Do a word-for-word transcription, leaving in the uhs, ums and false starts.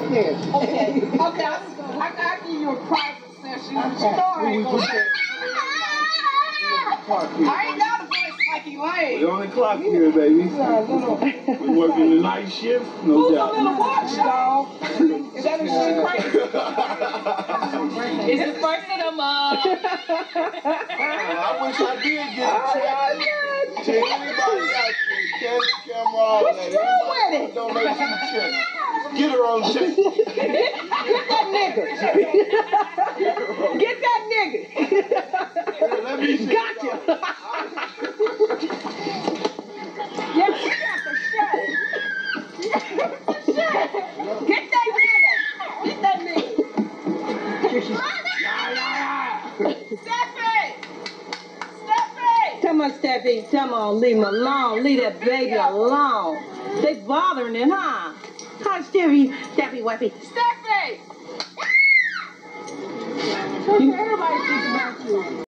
there. Okay, okay, I, I gotta give you a private session. Okay. You know I ain't gonna say I ain't got a voice like Elaine. We're on the clock here, baby. We're working the night shift, no Who's doubt. a little watch, dog? Is that a shit crazy? Is it first of the month? I wish I did get a check. To anybody out there, catch camera all What's that. wrong with it? Donation check. Get her on check. Get that nigga. Get that nigga. Here, let me see. Gotcha. Yeah, she got the shit. She got the shit. Get that nigga. Get that nigga. Steffi! Steffi! Come on, Steffi. Come on, leave him alone. Leave that baby alone. They bothering him, huh? Hi, Steffi. Steffi, Weffy. Steffi! Everybody think about you.